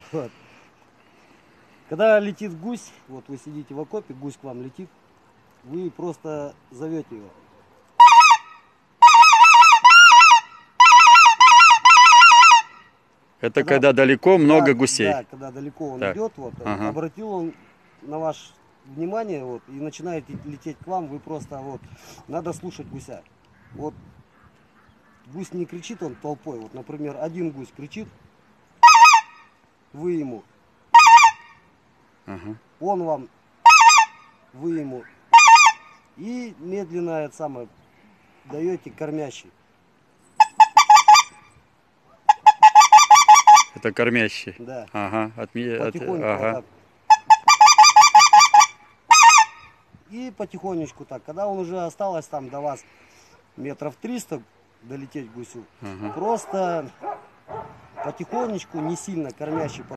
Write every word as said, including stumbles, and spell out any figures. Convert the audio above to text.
Вот. Когда летит гусь, вот вы сидите в окопе, гусь к вам летит, вы просто зовете его. Это когда, когда далеко много да, гусей. Да, когда далеко он так. идет, вот, Ага. обратил он на ваше внимание, вот, и начинает лететь к вам, вы просто, вот, надо слушать гуся. Вот, гусь не кричит он толпой, вот, например, один гусь кричит, вы ему, Ага. он вам, вы ему, и медленно это самое даете кормящий. Это кормящий. Да. Ага. От, Потихоньку от, ага. вот так. И потихонечку так. Когда он уже осталось там до вас метров триста долететь гусю, Ага. просто потихонечку, не сильно кормящий.